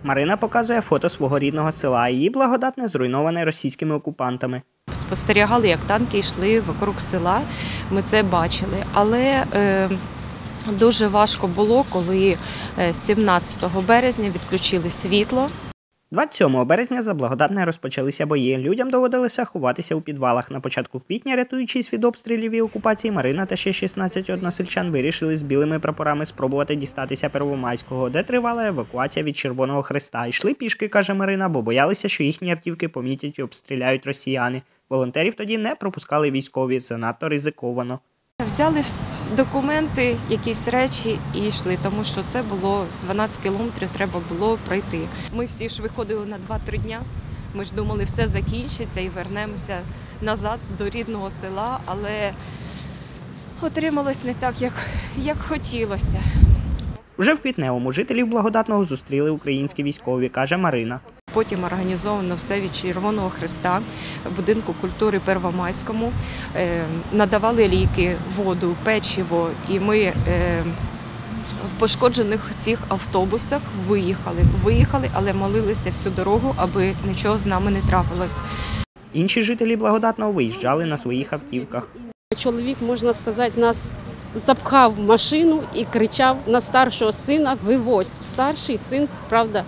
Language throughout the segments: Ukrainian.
Марина показує фото свого рідного села. Її Благодатне зруйноване російськими окупантами. Спостерігали, як танки йшли вокруг села, ми це бачили. Але дуже важко було, коли 17 березня відключили світло. 27 березня за Благодатне розпочалися бої. Людям доводилося ховатися у підвалах. На початку квітня, рятуючись від обстрілів і окупації, Марина та ще 16 односельчан вирішили з білими прапорами спробувати дістатися Первомайського, де тривала евакуація від Червоного Хреста. Йшли пішки, каже Марина, бо боялися, що їхні автівки помітять і обстріляють росіяни. Волонтерів тоді не пропускали військові, занадто ризиковано. Взяли документи, якісь речі і йшли, тому що це було 12 кілометрів, треба було пройти. Ми всі ж виходили на 2-3 дня, ми ж думали, все закінчиться і вернемося назад до рідного села, але отрималось не так, як хотілося. Уже в Квітневому жителів Благодатного зустріли українські військові, каже Марина. Потім організовано все від Червоного Хреста, будинку культури Первомайському, надавали ліки, воду, печиво, і ми в пошкоджених цих автобусах виїхали, але молилися всю дорогу, аби нічого з нами не трапилось. Інші жителі Благодатного виїжджали на своїх автівках. Чоловік, можна сказати, нас запхав в машину і кричав на старшого сина «вивозь». Старший син, правда,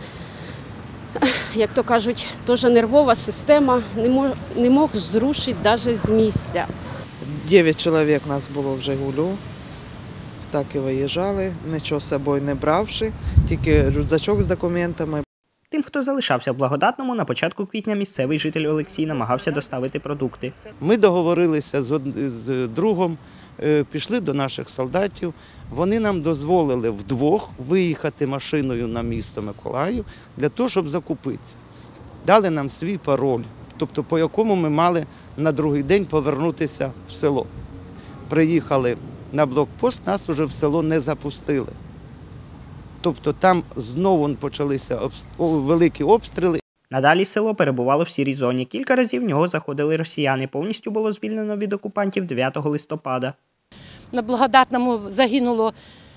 як то кажуть, теж нервова система, не мог зрушити навіть з місця. 9 чоловік нас було в «Жигулю», так і виїжджали, нічого з собою не бравши, тільки рюкзачок з документами. Тим, хто залишався в Благодатному, на початку квітня місцевий житель Олексій намагався доставити продукти. Ми договорилися з другом, пішли до наших солдатів. Вони нам дозволили вдвох виїхати машиною на місто Миколаїв для того, щоб закупитися. Дали нам свій пароль, тобто по якому ми мали на другий день повернутися в село. Приїхали на блокпост, нас вже в село не запустили. Тобто там знову почалися великі обстріли. Надалі село перебувало в сірій зоні. Кілька разів в нього заходили росіяни. Повністю було звільнено від окупантів 9 листопада. На Благодатному загинуло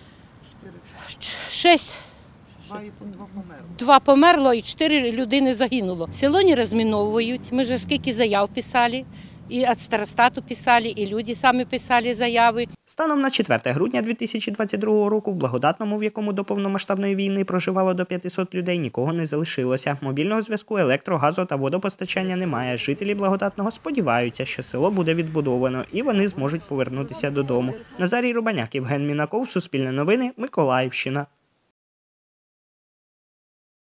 6, 2 померло і 4 людини загинуло. Село не розміновують, ми вже скільки заяв писали, і від старостату писали, і люди самі писали заяви. Станом на 4 грудня 2022 року в Благодатному, в якому до повномасштабної війни проживало до 500 людей, нікого не залишилося. Мобільного зв'язку, електро, газу та водопостачання немає. Жителі Благодатного сподіваються, що село буде відбудовано і вони зможуть повернутися додому. Назарій Рубаняк, Євген Мінаков, Суспільне новини, Миколаївщина.